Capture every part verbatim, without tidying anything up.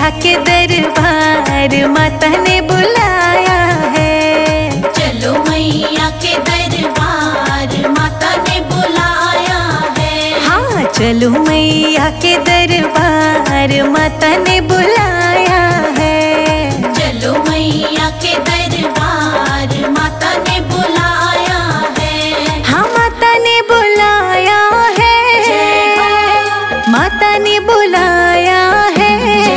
मैया के दरबार माता ने बुलाया है। चलो मैया के दरबार माता ने बुलाया है। हाँ चलो मैया के दरबार माता ने बुलाया है। चलो मैया के दरबार माता ने बुलाया है। हाँ माता ने बुलाया है। माता ने बुलाया है।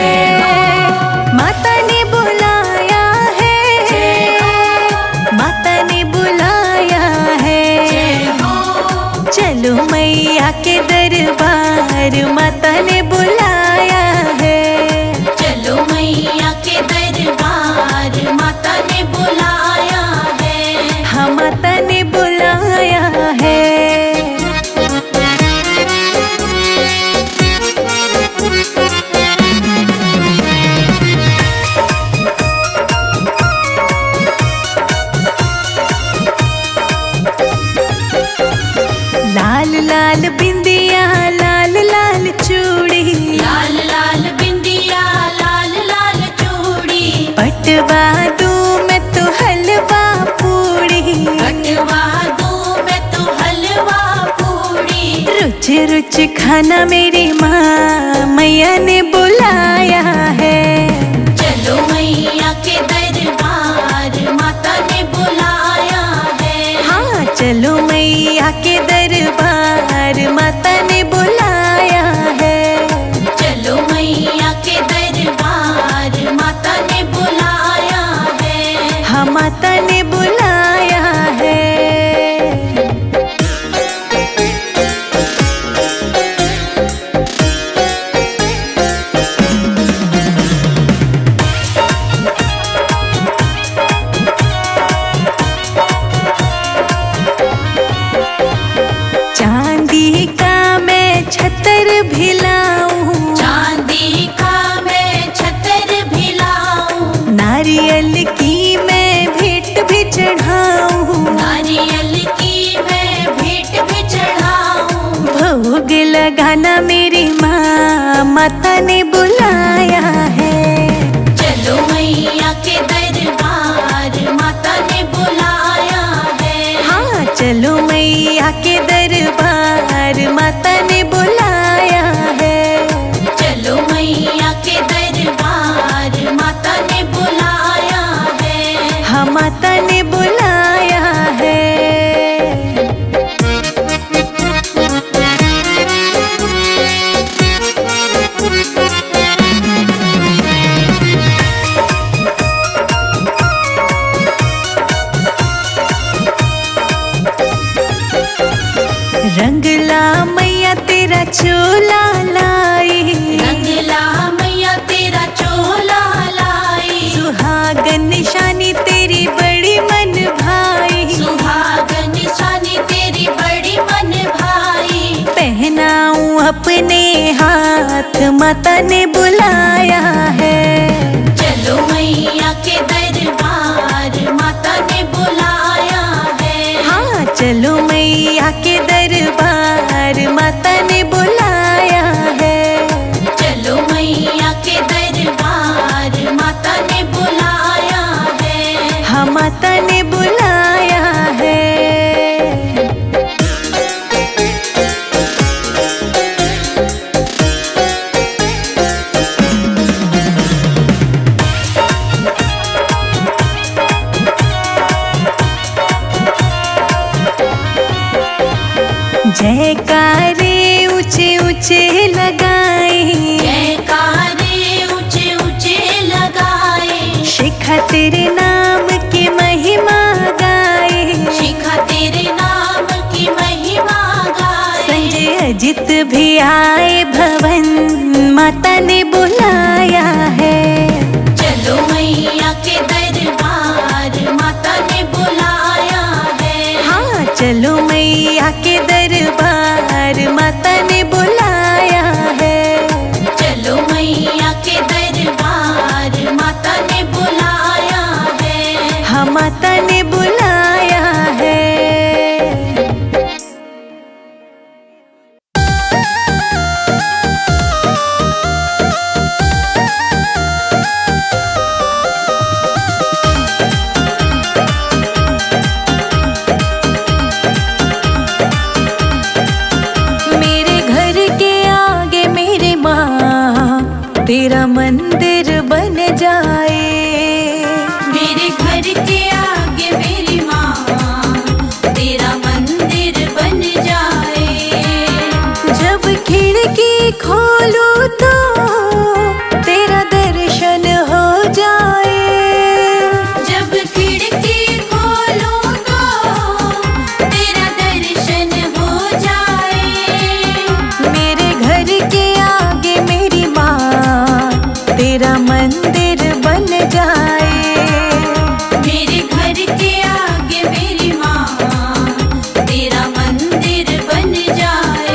माता ने बुलाया है। माता ने बुलाया है। चलो मैया के दरबार माता ने बुलाया है। चलो मैया के दरबार माता ने बुलाया है। हाँ माता ने बुलाया है। लाल लाल बिंदिया लाल लाल चूड़ी, लाल लाल बिंदिया लाल लाल चूड़ी, पटवा दूं मैं तो हलवा पूड़ी, पटवा दूं मैं तो हलवा पूड़ी। रुच रुच खाना मेरी माँ मैया ने बुलाया है। चलो मैया के दरबार माता ने बुलाया है। हाँ चलो मैया के दरबार माता ने बुलाया है। चलो मैया के दरबार माता ने बुलाया है। हाँ माता ने बुलाया है। चांदी का मैं छतर भिलाऊं, चांदी का मैं छतर भिलाऊं, नारियल की मैं भेंट भी चढ़ाऊं, नारियल की मैं भेंट भी चढ़ाऊं। भोग लगाना मेरी माँ माता ने बुलाया है। चलो मैया के दरबार माता ने बुलाया है। हाँ चलो मैया के दरबार माता ने बुलाया है। चलो मैया के दरबार माता ने बुलाया है। हाँ माता ने बुलाया है। रंगला मैया तेरा चोला लाई, रंगला मैया तेरा चोला लाई, सुहागन निशानी तेरी बड़ी मन भाई, सुहागन निशानी तेरी बड़ी मन भाई। पहनाऊं अपने हाथ माता ने बुलाया है। चलो मैया के दरबार माता ने बुलाया है। हाँ चलो मैया के दरबार माता ने बुलाया है। चलो मैया के दरबार माता ने बुलाया है। हाँ माता ने बुलाया है। जयकारे ऊंचे ऊंचे लगाए, जयकारे ऊंचे ऊंचे लगाए, शिखा तेरे नाम की महिमा गाए, शिखा तेरे नाम की महिमा गाए। संजय अजित भी आए भवन माता ने बुलाया है। चलो मैया के दरबार माता ने बुलाया है। हाँ चलो मैया के दरबार माता ने बुलाया है। चलो मैया के दरबार माता ने बुलाया है। हाँ माता ने बुलाया है। खोलूं तो तेरा दर्शन हो जाए। जब खिड़की खोलूं तो तेरा दर्शन हो जाए। मेरे घर के आगे मेरी माँ तेरा मंदिर बन जाए। मेरे घर के आगे मेरी माँ तेरा मंदिर बन जाए।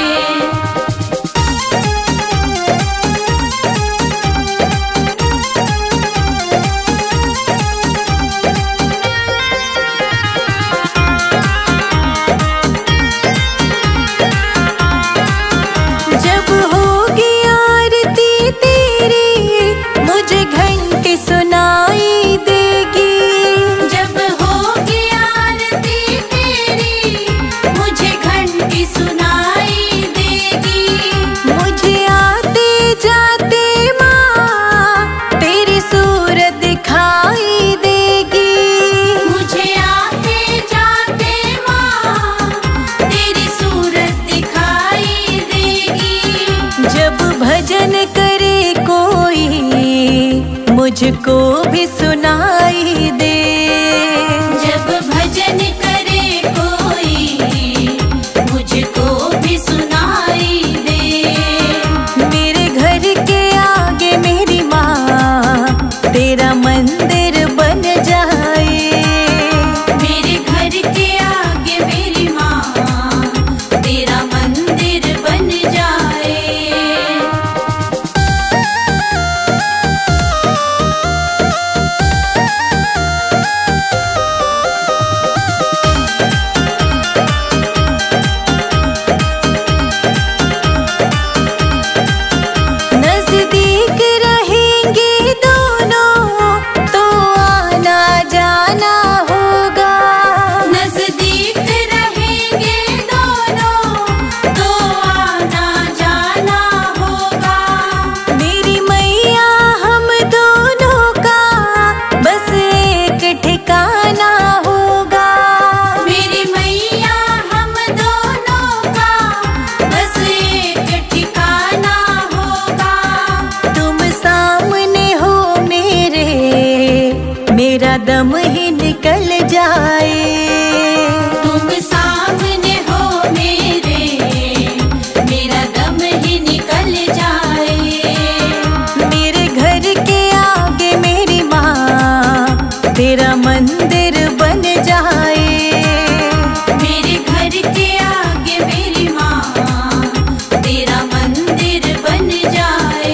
जब होगी आरती तेरी मुझे घंटी सुनाई देगी। जब होगी आरती तेरी मुझे घंटी सुनाई देगी। मुझे आते जाते माँ तेरी सूरत दिखाई देगी। मुझे आते जाते माँ तेरी सूरत दिखाई देगी। जब भजन करे कोई मुझको भी सुनाई दे। जब भजन करे कोई मुझको भी सुनाई दे। मेरे घर के आगे मेरी माँ तेरा मंदिर बन जाए। मेरे घर के आगे मेरी माँ तेरा मंदिर बन जाए। नजदीक रहेंगे दोनों तो आना जाना होगा। नजदीक रहेंगे दोनों तो आना जाना होगा। मेरी मैया हम दोनों का बस एक ठिकाना होगा। मेरी मैया हम दोनों का बस एक ठिकाना होगा। तुम सामने हो मेरे मेरा दम ही निकल जाए। तुम सामने हो मेरे मेरा दम ही निकल जाए। मेरे घर के आगे मेरी माँ तेरा मंदिर बन जाए। मेरे घर के आगे मेरी माँ तेरा मंदिर बन जाए।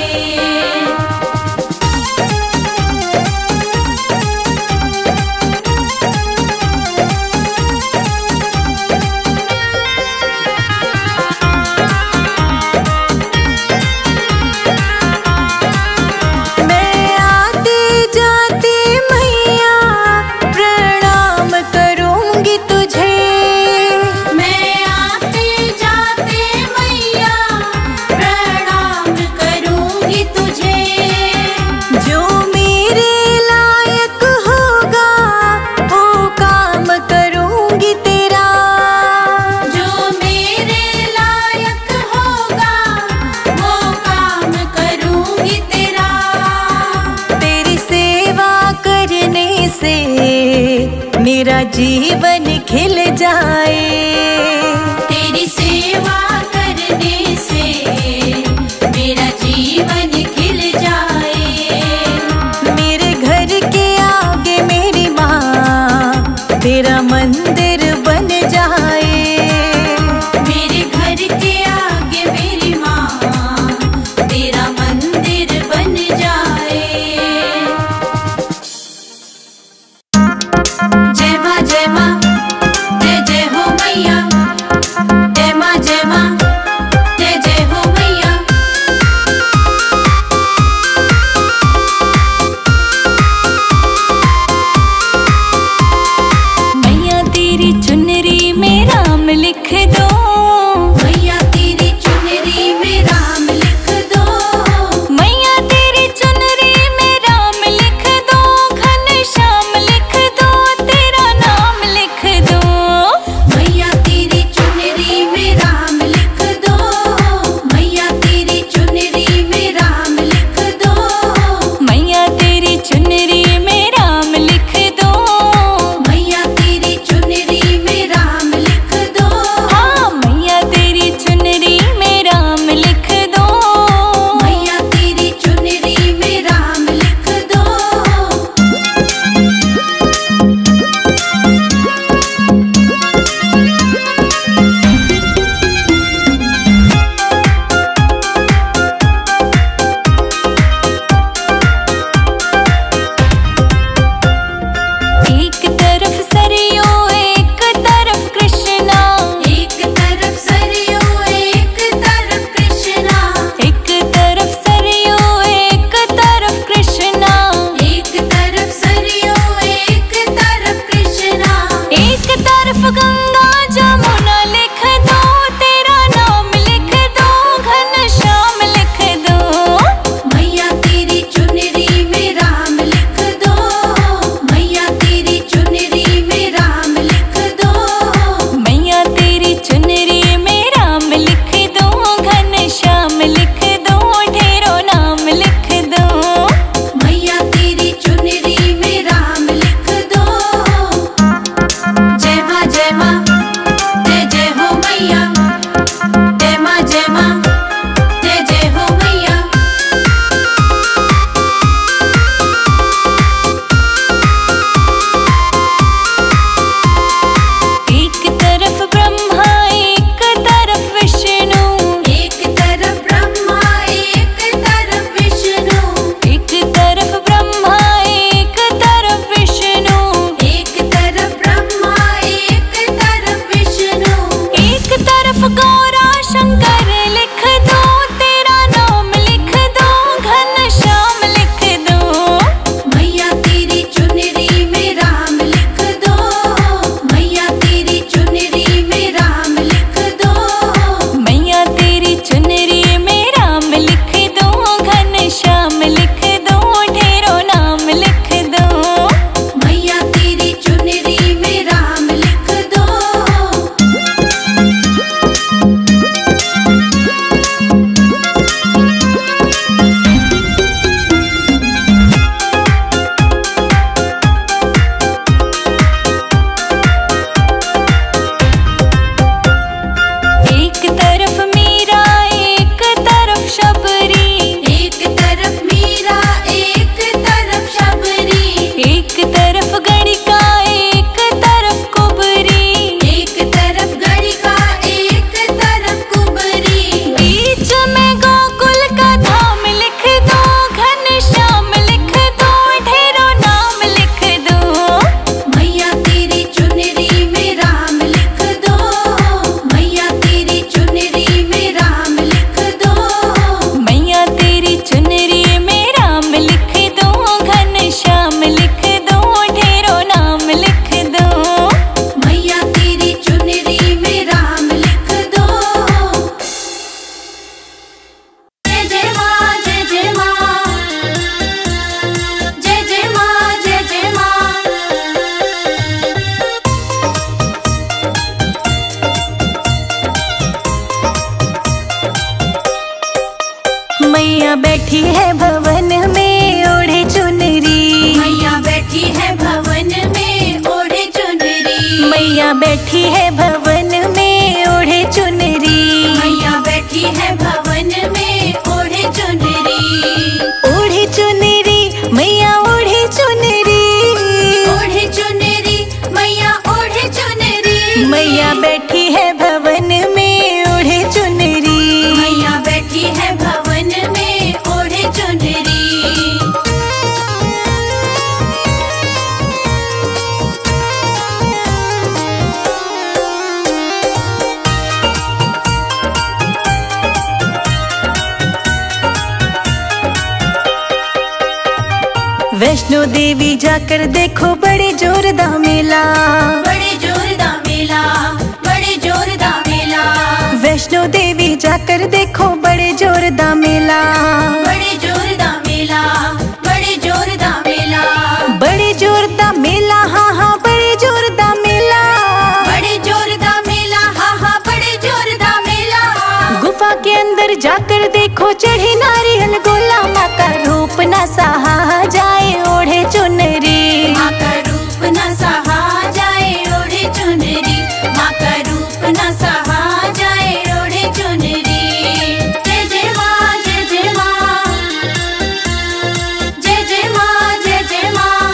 मैं आते जाते मैया प्रणाम करूंगी तुझे। मैं आते जाते मैया प्रणाम करूंगी तुझे। जो मेरे लायक होगा वो काम करूंगी तेरा। जो मेरे लायक होगा वो काम करूंगी तेरा। तेरी सेवा करने से मेरा जीवन खिल जाए। तेरी सेवा करने से मेरा जीवन खिल जाए। मेरे घर के आगे मेरी माँ तेरा मंदिर बन जाए। मेरे घर के आगे मेरी माँ तेरा मंदिर बन जाए। जय माँ जय माँ जय जय हो मैया। जय माँ जय माँ मैया बैठी है भवन में ओढ़े चुनरी। मैया बैठी है भवन में ओढ़े चुनरी। मैया बैठी है भवन में ओढ़े चुनरी। मैया बैठी है भवन में ओढ़े चुनरी। ओढ़े चुनरी मैया ओढ़े चुनरी। ओढ़े चुनरी मैया ओढ़े चुनरी। मैया बैठी है भवन में ओढ़े चुनरी। मैया बैठी है भवन में ओढ़े चुनरी। वैष्णो देवी जाकर देखो बड़े जोरदार मेला। बड़े जोरदार मेला, बड़े जोरदार मेला। वैष्णो देवी जाकर देखो बड़े जोरदार मेला। बड़े जोरदार मेला, बड़े जोरदार मेला। बड़े जोरदार मेला, हाँ हाँ बड़े जोरदार मेला। बड़े जोरदार मेला, हाँ हाँ बड़े जोरदार मेला। गुफा के अंदर जाकर देखो चढ़ी नारियल गोला। माँ का रूप न सहा जाए ओढ़े चुनरी। माँ का रूप न सहा जाए ओढ़े चुनरी। माँ का रूप न सहा जाए ओढ़े चुनरी। जय जय माँ, जय जय माँ, जय जय माँ, जय जय माँ।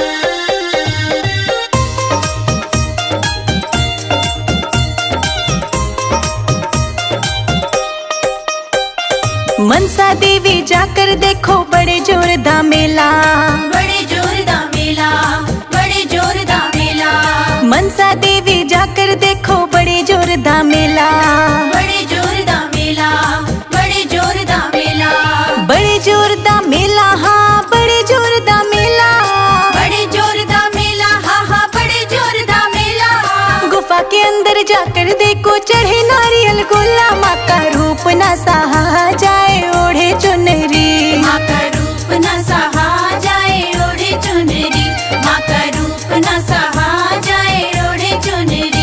मनसा देवी जाकर देखो बड़े जोरदार मेला। बड़े जोरदार मेला, बड़े जोरदार मेला। मनसा देवी जाकर देखो बड़े जोरदार मेला। बड़े जोरदार मेला, बड़े जोरदार मेला। बड़े जोरदार मेला, हाँ बड़े जोरदार मेला। बड़े जोरदार मेला, हाँ हाँ बड़े जोरदार मेला। गुफा के अंदर जाकर देखो चढ़े नारियल गोला। माँ का रूप न सहा जाए ओढ़े चुनरी। माँ का रूप न सहा जाए ओढ़े चुनरी। माँ का रूप न सहा जाए ओढ़े चुनरी।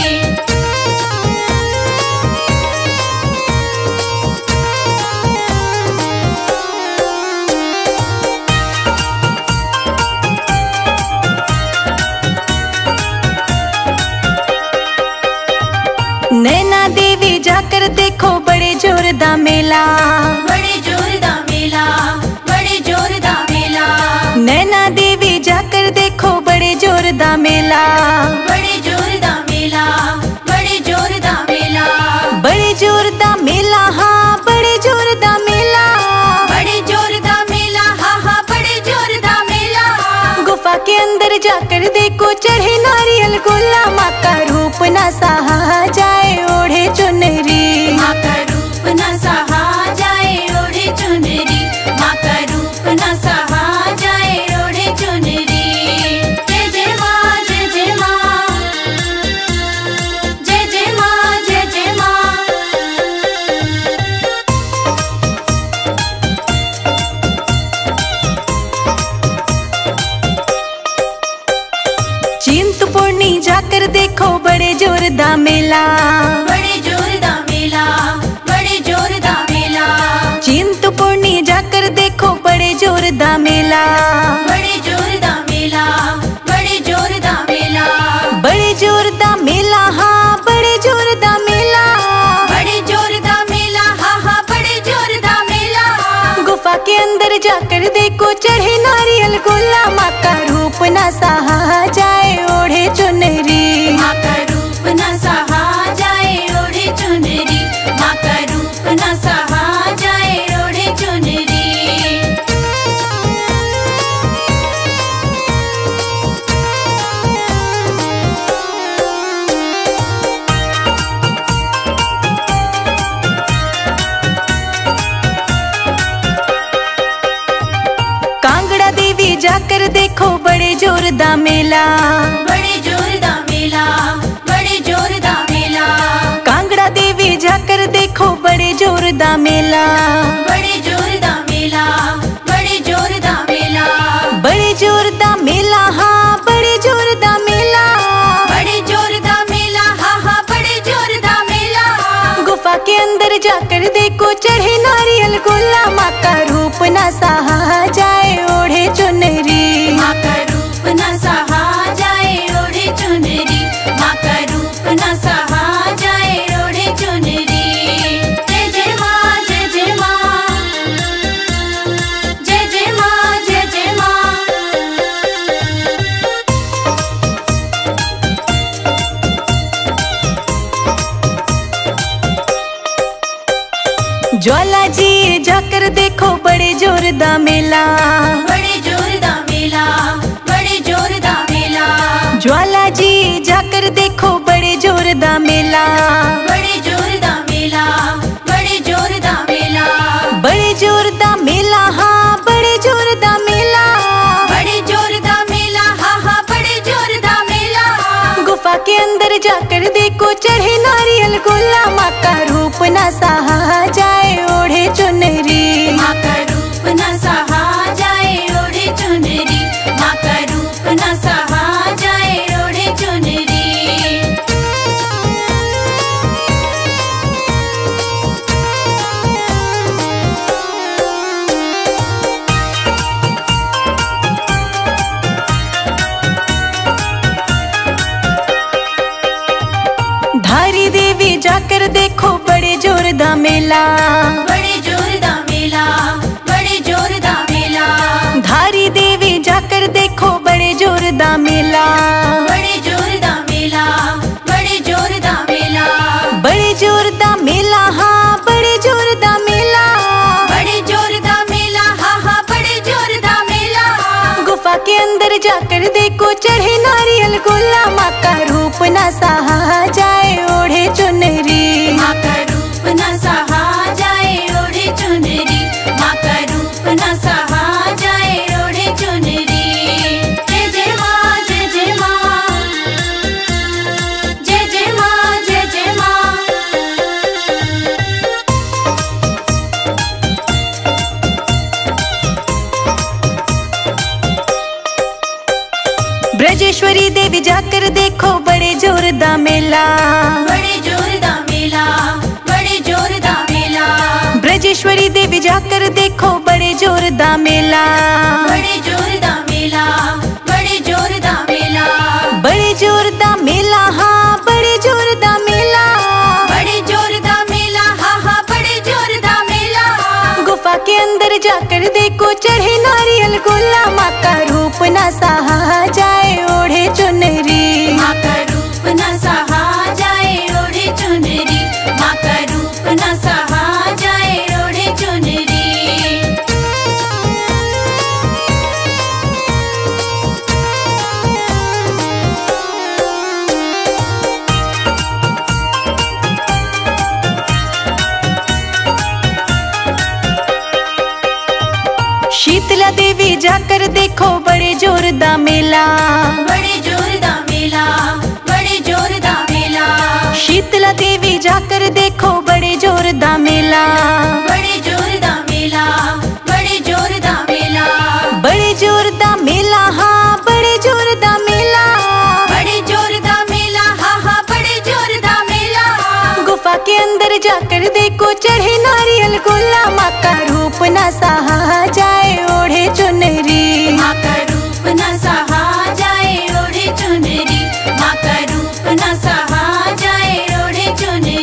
नैना देवी जाकर देखो बड़े जोरदार मेला। बड़े जोरदार मेला, बड़े जोरदार मेला। नैना देवी जाकर देखो बड़े जोरदार मेला। बड़े जोरदार मेला, बड़े जोरदार मेला। बड़े जोरदार मेला, हाँ बड़े जोरदार मेला। बड़े जोरदार मेला, हाँ हाँ बड़े जोरदार मेला। गुफा के अंदर जाकर देखो चढ़े नारियल गोला। माँ का रूप न सहा जाए ओढ़े चुनरी। माँ का रूप न सहा जाए ओढ़े चुनरी। माँ का रूप न सहा जाए ओढ़े चुनरी। जय जय माँ, जय जय माँ, जय जय माँ, जय जय माँ। चिंतपूर्णी जाकर देखो बड़े जोरदार मेला। बड़े जोरदार मेला, बड़े जोरदार मेला। चिंतपूर्णी जाकर देखो बड़े जोरदार मेला। बड़े जोरदार मेला, बड़े जोरदार मेला। बड़े जोरदार मेला, हाँ बड़े जोरदार मेला। बड़े जोरदार मेला, हाँ हाँ बड़े जोरदार मेला। गुफा के अंदर जाकर देखो चढ़े नारियल गोला। माँ का रूप न सहा जाए ओढ़े चुनरी। माँ का रूप न सहा जाए ओढ़े चुनरी। माँ का रूप न सहा जाए ओढ़े चुनरी। कांगड़ा देवी जाकर देखो बड़े जोरदार मेला। बड़े जोरदार मेला, बड़े जोरदार मेला। कांगड़ा देवी जाकर देखो बड़े जोरदार मेला। बड़े जोरदार मेला, बड़े जोरदार मेला। बड़े जोरदार मेला, हाँ बड़े जोरदार मेला। बड़े जोरदार मेला, हाँ हाँ बड़े जोरदार मेला। गुफा के अंदर जाकर देखो चढ़े नारियल गोला। जोरदार मेला, बड़े जोरदार मेला, बड़े जोरदार मेला। ज्वाला जी जाकर देखो बड़े जोरदार मेला, बड़े जोरदार मेला, बड़े जोरदार मेला। बड़े जोरदार मेला, हाँ बड़े जोरदार मेला, बड़े जोरदार मेला, हाँ हाँ बड़े जोरदार मेला। गुफा के अंदर जाकर देखो चढ़े नारियल गोला, माँ का रूप ना सहा जाए ओढ़े चुनरी, माँ का रूप न सहा जाए ओढ़े चुनरी, माँ का रूप न सहा जाए ओढ़े चुनरी। धारी देवी जाकर देखो बड़े जोरदार मेला, बड़े जोरदार मेला, बड़े जोरदार मेला। धारी देवी जाकर देखो बड़े जोरदार मेला, बड़े जोरदार मेला, बड़े जोरदार मेला। बड़े जोरदार मेला, हाँ बड़े जोरदार मेला, बड़े जोरदार मेला, हाँ हाँ बड़े जोरदार मेला। गुफा के अंदर जाकर देखो चढ़े नारियल गोला, माँ का रूप ना सहा जाए ओढ़े चुनरी, माँ का रूप न सहा जाए ओढ़े चुनरी, माँ का रूप न सहा जाए ओढ़े चुनरी। जय जय माँ, जय जय माँ, जय जय माँ, जय जय माँ। ब्रजेश्वरी देवी जाकर देखो बड़े जोरदार मेला, बड़े जोरदार मेला, बड़े जोरदार मेला। ब्रजेश्वरी देवी जाकर देखो बड़े जोरदार मेला, बड़े जोरदार मेला, बड़े जोरदार मेला। बड़े जोरदार मेला, हाँ बड़े जोरदार मेला, बड़े जोरदार मेला, हाँ हाँ बड़े जोरदार मेला। गुफा के अंदर जाकर देखो चढ़े नारियल गोला, माँ का रूप ना सहा जाए ओढ़े चुनरी, माँ का रूप न सहा जाए ओढ़े चुनरी, माँ का रूप न सहा जाए ओढ़े चुनरी। शीतला देवी जाकर देखो बड़े जोरदार मेला, बड़े जोरदार मेला, बड़े जोरदार मेला। शीतला देवी जाकर देखो बड़े जोरदार मेला, बड़े जोरदार मेला, बड़े जोरदार मेला। बड़े जोरदार मेला, हाँ बड़े जोरदार मेला, बड़े जोरदार मेला, हाँ हाँ बड़े जोरदार मेला। गुफा के अंदर जाकर देखो चढ़े नारियल गोला, माँ का रूप ना सहा जाए ओढ़े चुनरी, माँ का रूप न सहा जाए ओढ़े चुनरी, माँ का रूप न सहा जाए ओढ़े चुनरी।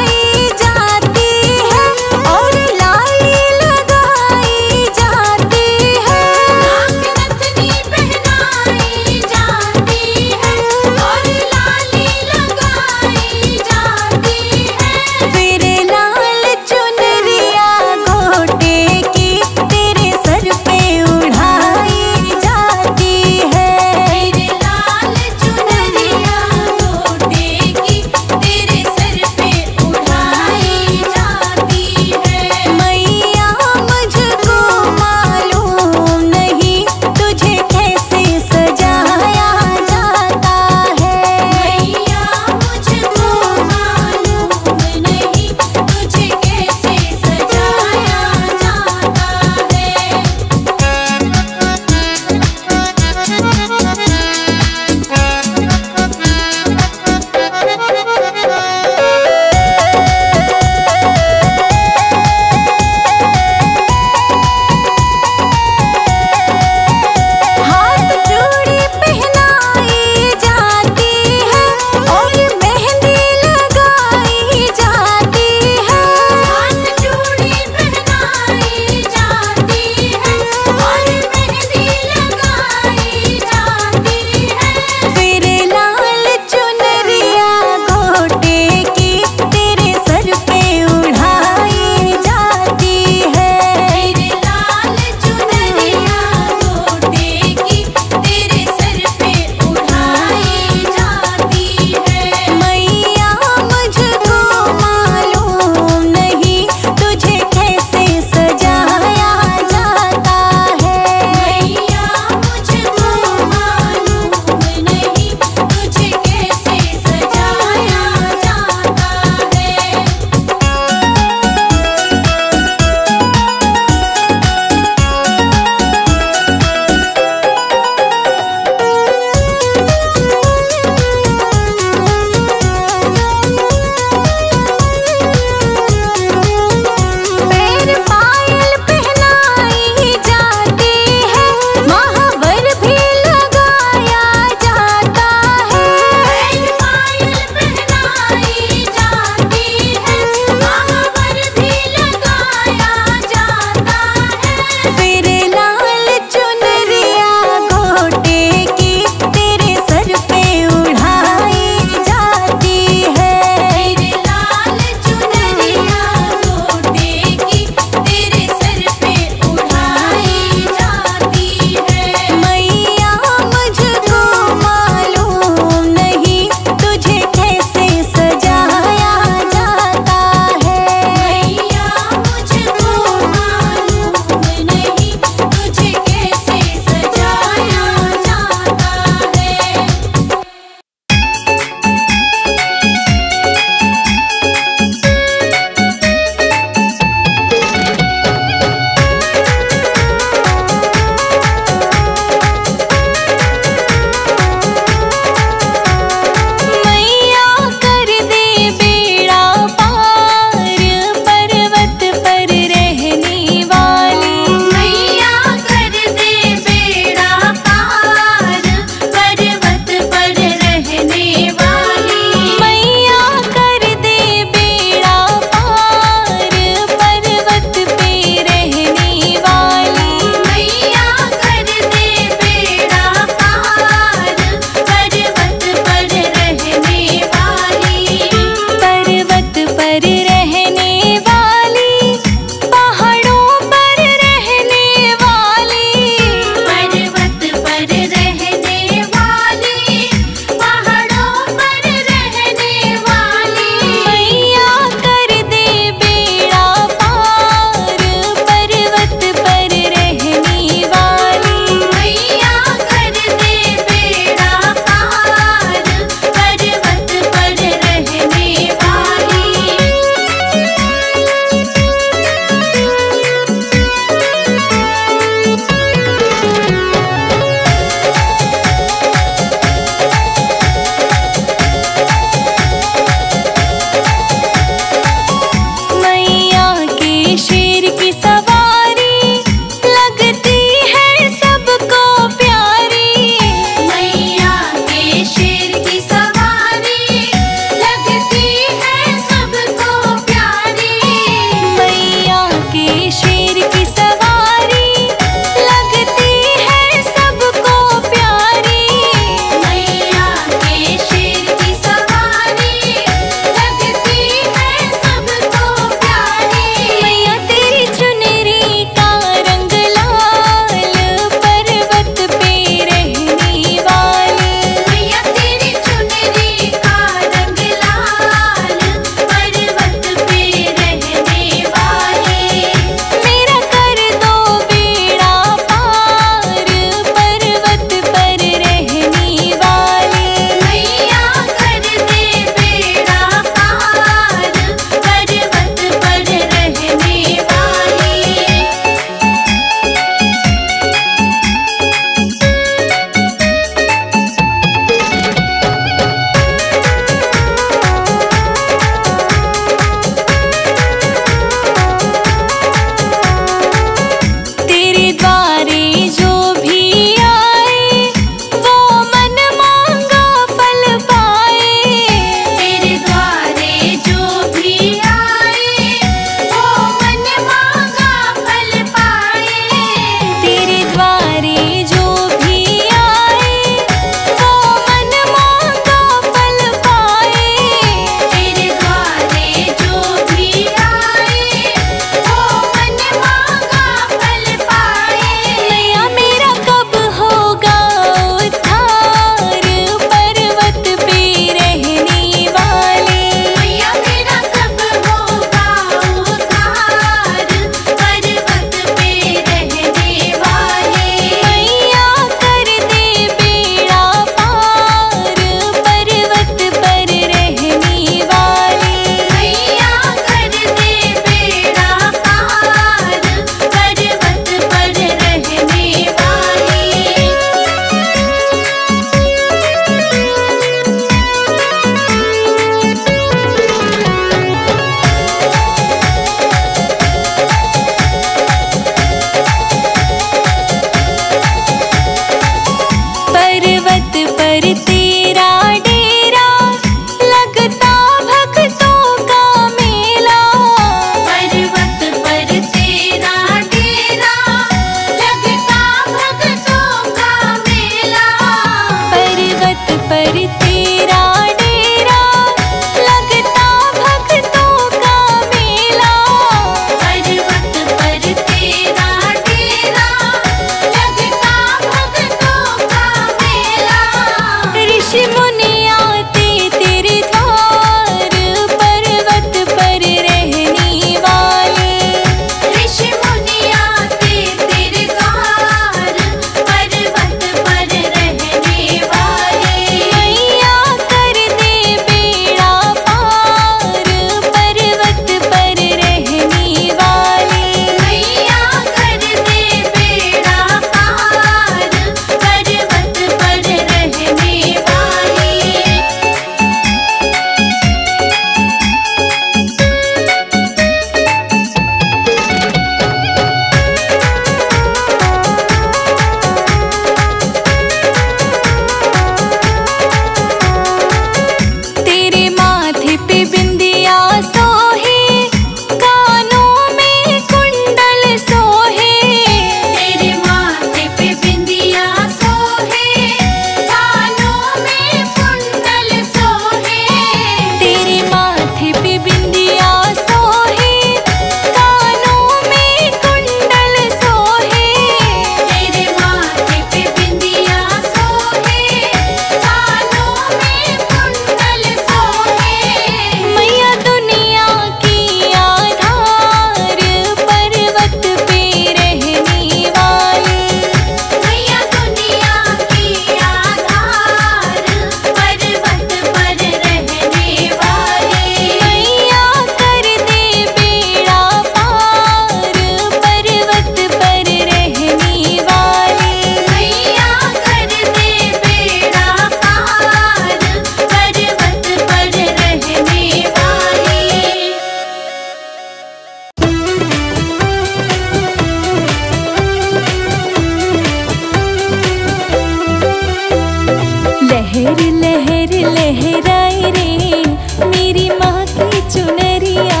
लहराए रे मेरी माँ की चुनरिया।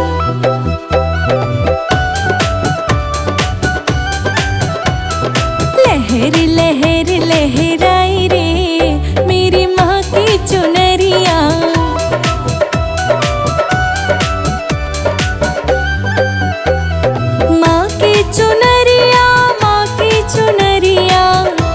लहर लहर लहराए रे मेरी माँ की चुनरिया। माँ की चुनरिया, माँ की चुनरिया।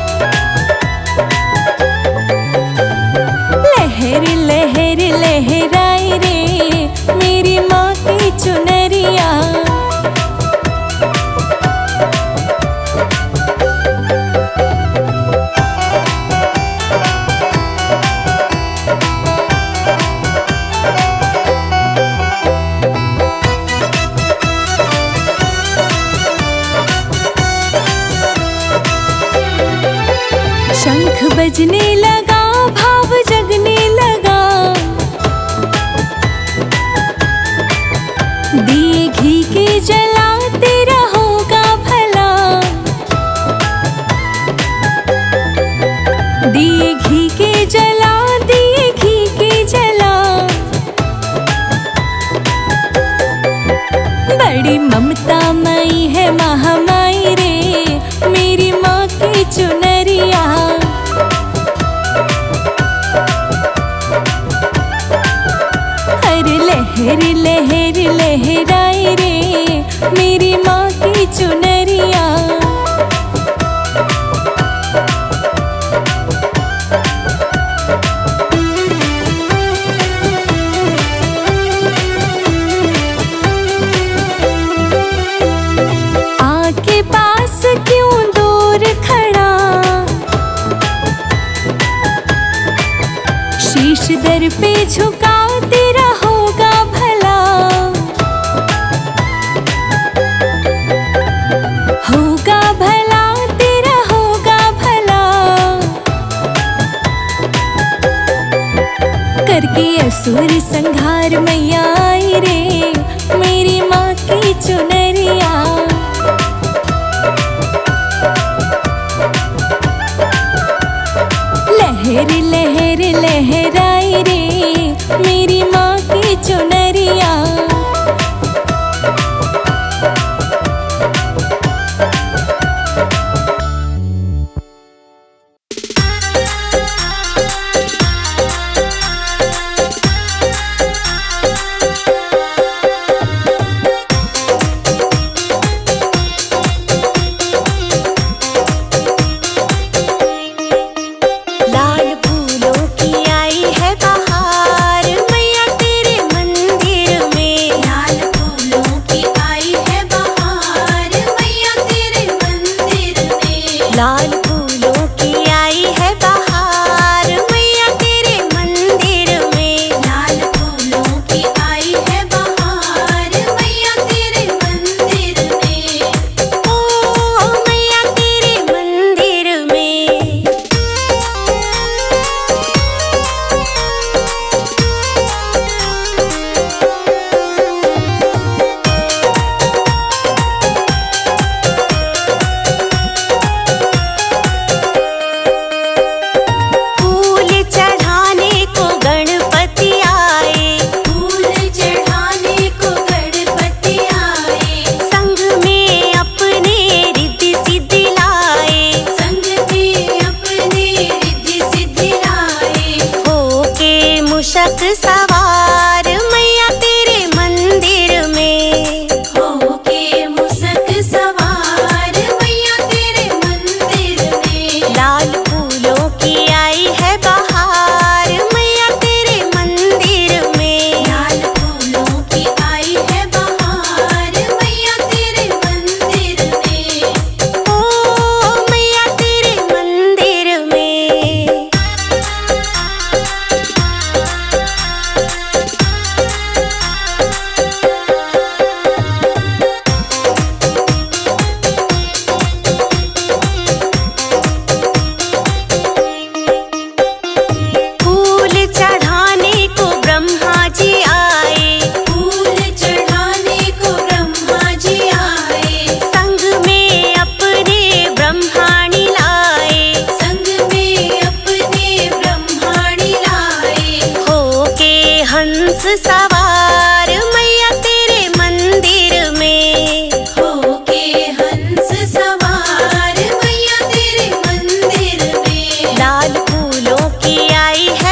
लहर लहर लहराए रे मेरी माँ की चुनरिया। शंख बजने लगा, भाव जगने लगा। दिए घी के जलाते रहोगा भला। दिए घी के जला, दिए घी के जला। बड़ी ममता मई है महामाई रे मेरी माँ की चुनरिया। हर लहर लहर लहराए रे मेरी माँ की चुनरिया। आके पास क्यों दूर खड़ा, शीश दर पे झुकाते रहोगा भला। होगा भला तेरा होगा भला। करके असुर संहार मैया आई रे मेरी माँ की चुनरिया। लहर लहर लहराए रे मेरी माँ की चुनरिया। लाल फूलों की आई है बहार, मैया तेरे मंदिर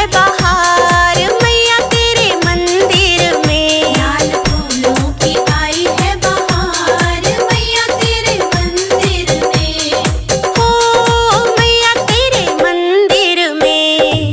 बहार मैया तेरे मंदिर में। लाल फूलों की आई है बहार मैया तेरे मंदिर में। हो मैया तेरे मंदिर में।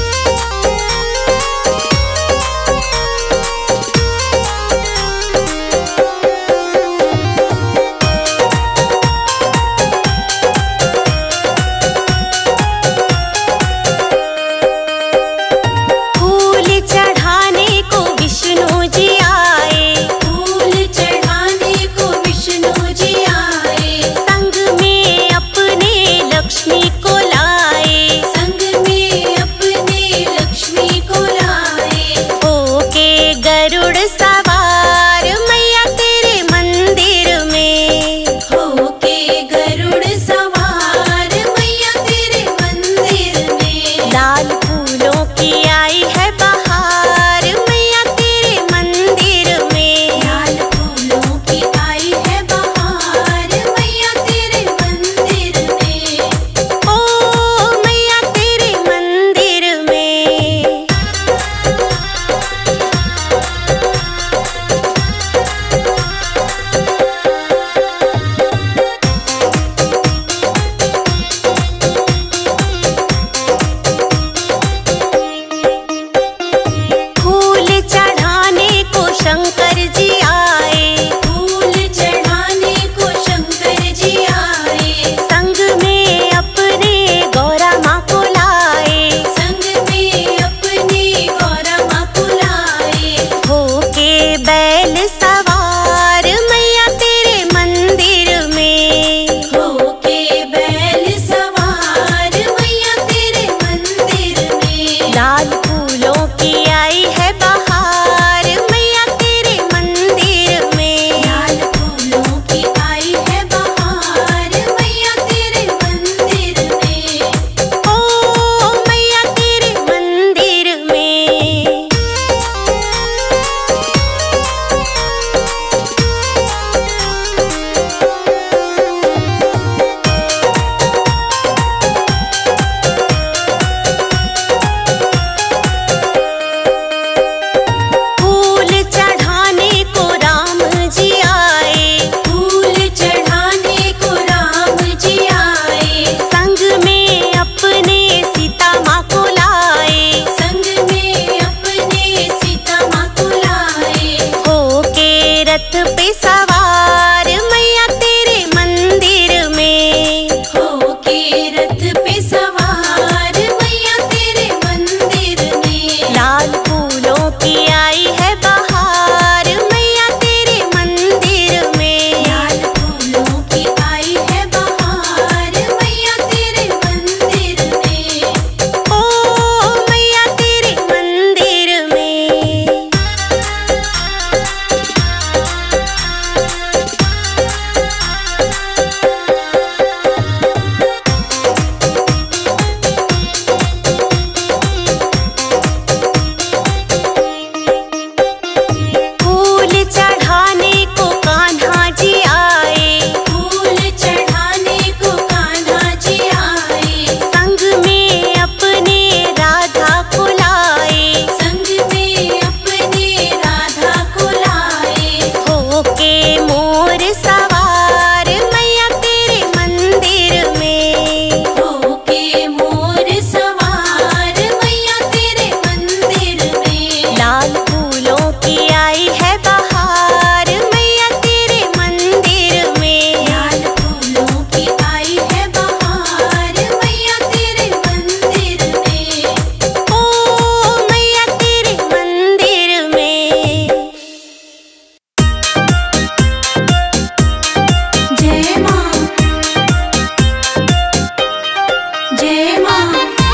फूल चढ़ाने को विष्णु जी आए, फूल चढ़ाने को विष्णु जी आए। संग में अपने लक्ष्मी को लाए, संग में अपने लक्ष्मी को लाए। होके गरुड़ सवार मैया तेरे मंदिर में। होके गरुड़ सवार मैया तेरे मंदिर में। लाल फूलों की आई है बहार मैया तेरे मंदिर में। लाल फूलों की आई है बहार मैया तेरे मंदिर में। ओ मैया तेरे मंदिर में। फूल चढ़ाने को शंकर जी आए, फूल चढ़ाने को शंकर जी आए। संग में अपने गौरा माँ को लाए। संग में अपने गौरा माँ को लाए। होके बैल सवार मैया तेरे मंदिर में। होके बैल सवार मैया तेरे मंदिर में। लाल फूलों की आई है बहार मैया तेरे मंदिर में। लाल फूलों की आई है बहार मैया तेरे मंदिर में। ओ मैया तेरे मंदिर में। फूल चढ़ाने को राम जी आए, फूल चढ़ाने को राम जी आए। संग में अपने सीता माँ को लाए। संग में अपने सीता माँ को लाए। होके रथ पे सवार मैया तेरे मंदिर में। होके रथ पे सवार मैया तेरे मंदिर में। लाल फूलों की आई है बहार मैया तेरे मंदिर में। लाल फूलों की आई है बहार मैया तेरे मंदिर में। ओ मैया तेरे मंदिर में। फूल चढ़ाने को कान्हा जी आए, फूल चढ़ाने को कान्हा जी आए। संग में अपने राधा को लाए। संग में अपने राधा को लाए। होके मोर सवार मैया तेरे मंदिर में। होके मोर सवार मैया तेरे मंदिर में। लाल फूलों की आई है बहार मैया तेरे मंदिर में। लाल फूलों की आई है बहार मैया तेरे मंदिर में। ओ मैया तेरे मंदिर में। जय माँ जय माँ।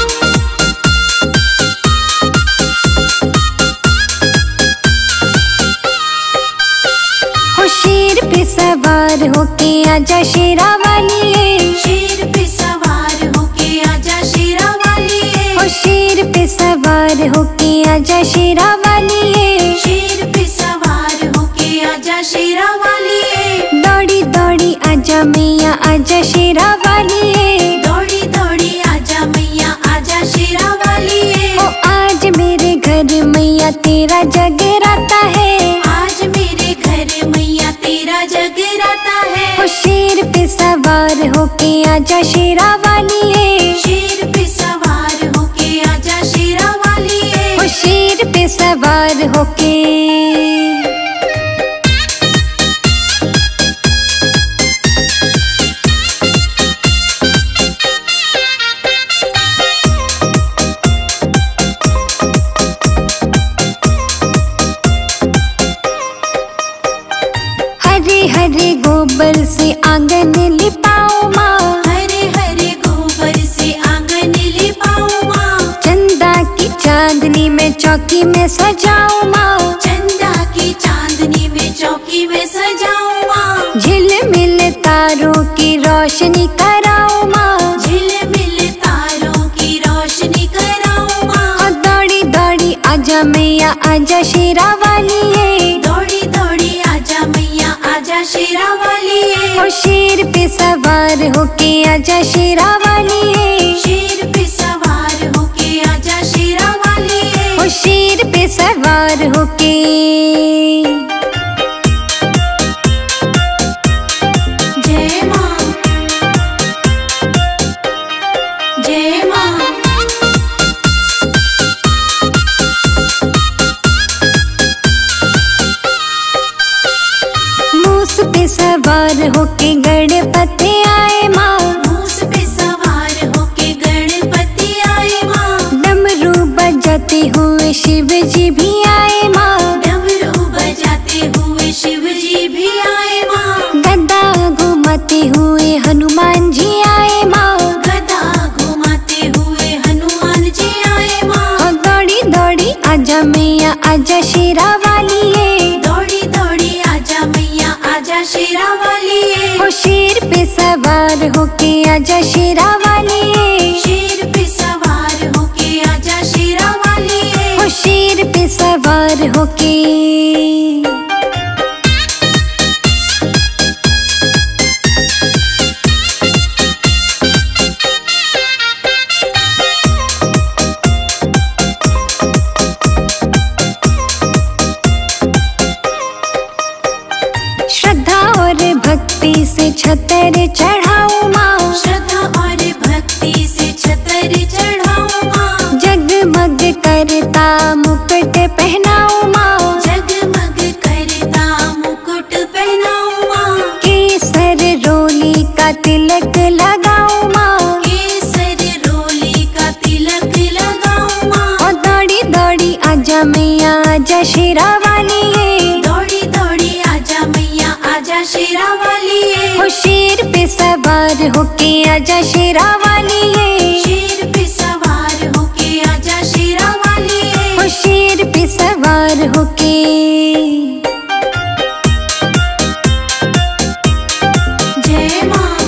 हो शेर पे सवार होके आजा शेरा वाली। शेर पे सवार होके आजा शेरा वाली। हो शेर पे सवार होके आजा शेरा वाली। शेर पे सवार होके आजा शेरा वाली। दौड़ी दौड़ी आजा मैया आजा शेरा वाली। दौड़ी दौड़ी आजा मैया आजा शेरा वाली। ओ मैया तेरा जगराता है। आज मेरे घर मैया तेरा जगराता है। ओ शेर पे सवार होके आजा शेरा वाली है। शेर पे सवार होके आजा शेरा वाली है। ओ शेर पे सवार होके। हरे हरे गोबर से आंगन लिपाओ माँ। हरे हरे गोबर से आंगन लिपाओ माँ। चंदा की चांदनी में चौकी में सजाओ माँ। चंदा की चांदनी में चौकी में सजाओ माँ। झिलमिल तारों की रोशनी कराओ माँ। झिलमिल तारों की रोशनी कराओ माँ। और दौड़ी दौड़ी आजा मैया आजा शेरा वाली है। दौड़ी दौड़ी आजा मैया आजा शेरा वाली है। ओ शेर पे सवार होके आजा शेरा वाली है। शेर पे सवार होके आजा शेरा वाली है। ओ शेर पे सवार होके। जय माँ जय माँ। मूस पे सवार होके गणपति आए माँ। मूस पे सवार होके गणपति आए माँ। डमरू बजाते हुए शिव जी भी आए माँ। डमरू बजाते हुए शिव जी भी आए माँ। गदा घुमाते हुए हनुमान जी आए माँ। गदा घुमाते हुए हनुमान जी आए माँ। और दौड़ी दौड़ी आजा मैया आजा शेरा वाली है। दौड़ी दौड़ी आजा मैया आजा शेरा वाली है। ओ शेर पे सवार होके आजा शेरा वाली है। शेर पे सवार होके आजा शेरा वाली है। ओ शेर पे सवार होके। श्रद्धा और भक्ति से छतर चढ़ाओ माँ। श्रद्धा और भक्ति से छतर चढ़ाओ माँ। जगमग करता मुकुट पहनाओ माँ। जगमग करता मुकुट पहनाओ माँ। केसर रोली का तिलक लगाओ माँ। केसर रोली का तिलक लगाओ माँ। और दौड़ी दौड़ी आजा मैया आजा शेरा वाली है। दौड़ी दौड़ी आजा मैया आजा शेरा वाली है। ओ शेर पे सवार होके आजा शेरा वाली है। शेर पे सवार होके आजा शेरा वाली है। ओ शेर पे सवार होके। जय माँ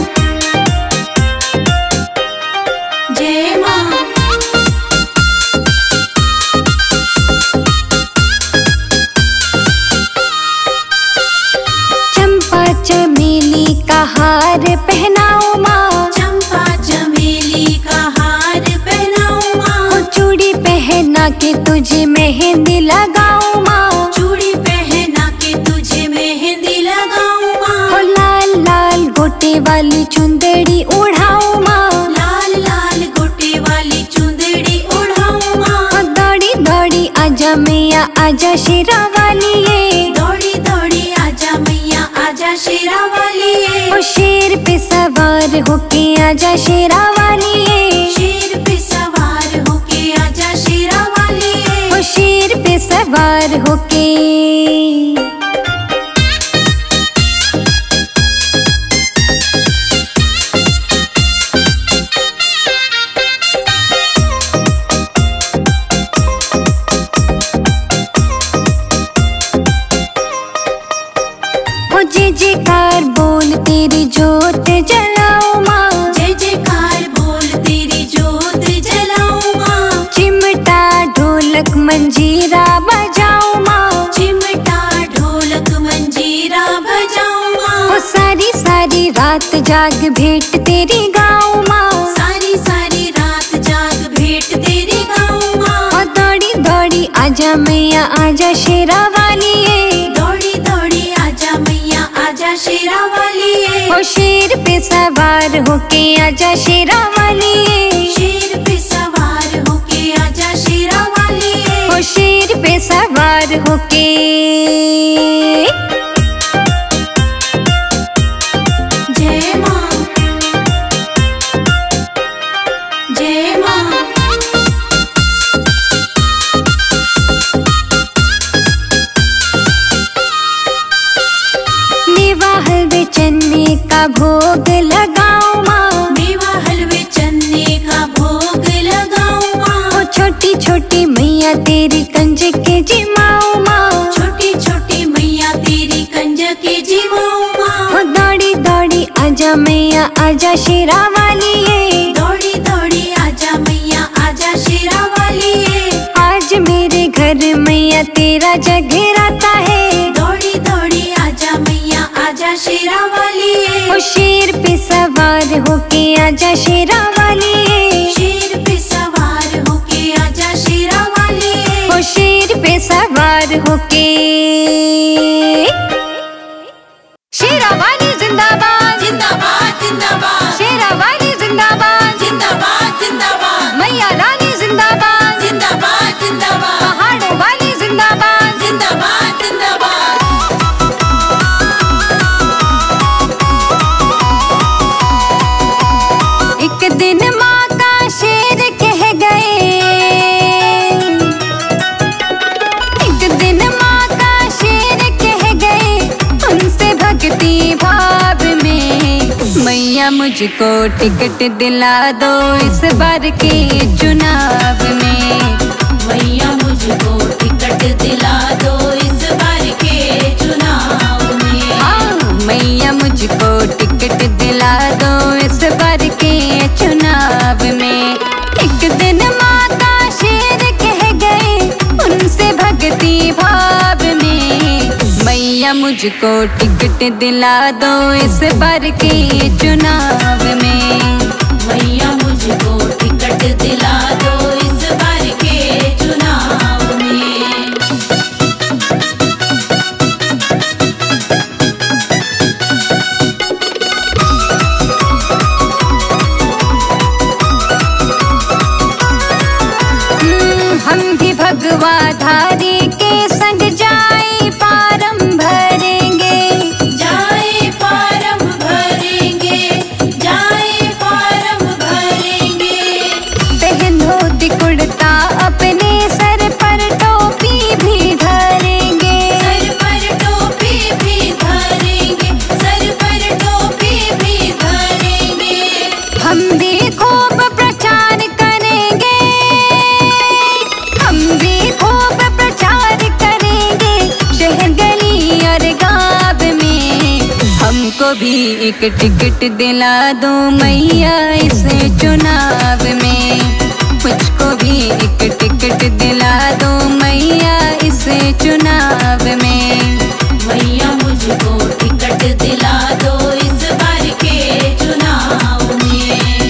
जय माँ। चंपा चमेली का हार पहनाओ माँ। चंपा चमेली का हार पहनाओ ओ माँ। चूड़ी पहना के तुझे मेहंदी लगाओ माँ। चूड़ी पहना के तुझे मेहंदी लगाओ ओ माँ। लाल लाल गोटे वाली चुंदड़ी उड़ाओ माँ। लाल लाल गोटे वाली चुंदड़ी उड़ाओ माँ। ओ दौड़ी दौड़ी आजा मैया आजा शेरा वाली है। दौड़ी दौड़ी आजा मैया आजा शेरा वाली है। ओ शेर पे सवार होके आजा शेरा वाली है। शेर पे सवार होके आजा शेरा वाली है। ओ शेर पे सवार होके। ओ जय जयकार बोल तेरी जोत जलाओ माँ। जय जयकार बोल तेरी जोत जलाओ माँ। चिमटा ढोलक मंजीरा बजाओ माँ। चिमटा ढोलक मंजीरा बजाओ माँ। ओ सारी सारी रात जाग भेंट तेरी गाओ माँ। सारी सारी रात जाग भेंट तेरी गाओ माँ। ओ दौड़ी दौड़ी आजा मैया आजा शेरा वाली दौड़ी दौड़ी आजा मैया आजा शेरा वाली हो शेर पे सवार होके आजा शेरा वाली शेर पे सवार होके आजा शेरा वाली हो शेर पे सवार होके जय माँ जय माँ मेवा हलवे चन्ने का भोग लगाओ माँ मेवा हलवे चन्ने का भोग लगाओ माँ ओ छोटी छोटी मैया तेरी कंज के जिमाओ माँ छोटी छोटी मैया तेरी कंज के जिमाओ माँ ओ दौड़ी दौड़ी आजा मैया आजा शेरा वाली दौड़ी दौड़ी आजा मैया आजा शेरा वाली आज मेरे घर मैया तेरा जगराता है दौड़ी दौड़ी आजा मैया आजा शेरा वाली ओ शेर पे सवार होके आजा शेरा वाली शेर पे सवार होके आजा शेरा वाली ओ शेर पे सवार होके शेरा वाली जिंदाबाद जिंदाबाद जिंदाबाद शेरा वाली जिंदाबाद जिंदाबाद जिंदाबाद मैया रानी जिंदाबाद जिंदाबाद जिंदाबाद पहाड़ों वाली जिंदाबाद जिंदाबाद जिंदाबाद एक दिन माँ का शेर कह गए एक दिन माँ का शेर कह गए उनसे भक्ति भाव में मैया मुझको टिकट दिला दो इस बार के चुनाव में मैया मुझको टिकट दिला दो इस बार के चुनाव में हाँ मैया मुझको टिकट दिला दो इस बार के चुनाव में एक दिन माता शेर कह गए उनसे भक्ति भाव में मैया मुझको टिकट दिला दो इस बार के चुनाव में मैया मुझको टिकट दिला दो इस बार के चुनाव में हम्म, हम भी भगवा धारी के संग जाए फारम भरेंगे जाए फारम भरेंगे जाए फारम भरेंगे पहन धोती कुर्ता अपने सर पर टोपी भी धरेंगे सर पर टोपी भी धरेंगे सर पर टोपी भी धरेंगे हम भी खूब प्रचार करेंगे हम भी खूब प्रचार करेंगे शहर गली और गाँव में हमको भी एक टिकट दिला दो मैया इस चुनाव में मुझको भी एक टिकट दिला दो मैया इस चुनाव में मैया मुझको टिकट दिला दो इस बार के चुनाव में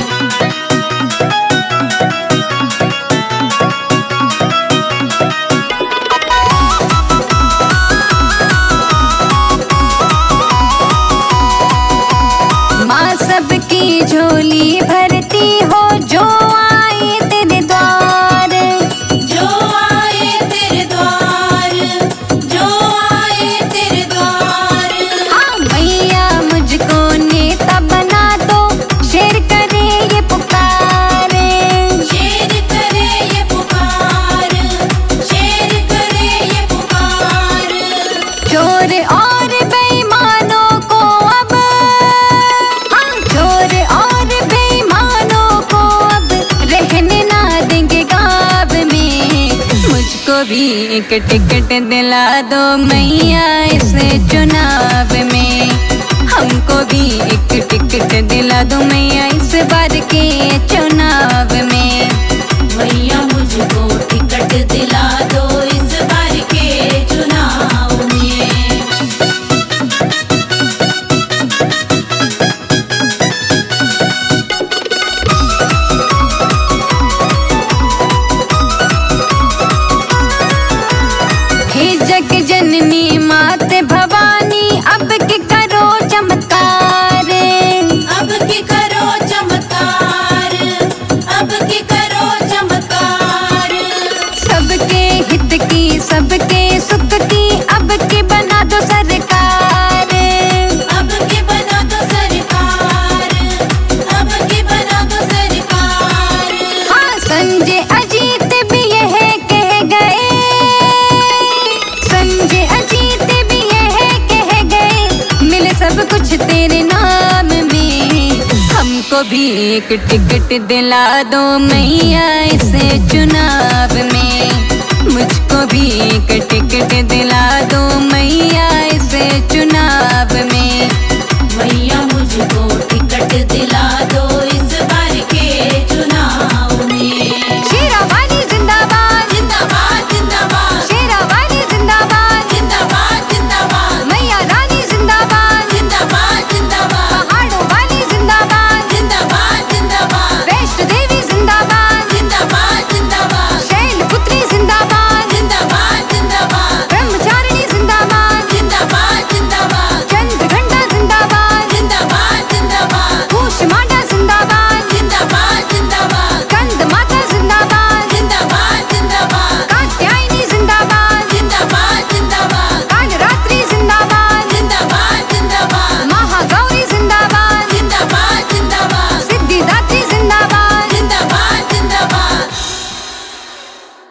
माँ सबकी झोली भरती हो जो आए तेरे द्वार जो आए तेरे द्वार जो आए तेरे द्वार हाँ मैया मुझको नेता बना दो शेर करे ये पुकारे शेर करे ये पुकार शेर करे ये पुकार चोर और बेईमानों को अब हाँ चोर और बेईमानों को अब रहने ना देंगे गाँव में मुझको भी एक टिकट दिला दो मैया इस चुनाव में हमको भी एक टिकट दिला दो मैया इस बार के चुनाव में मैया मुझको टिकट दिला दो इस बार के चुनाव में भी एक टिकट दिला दो मैया इस चुनाव में।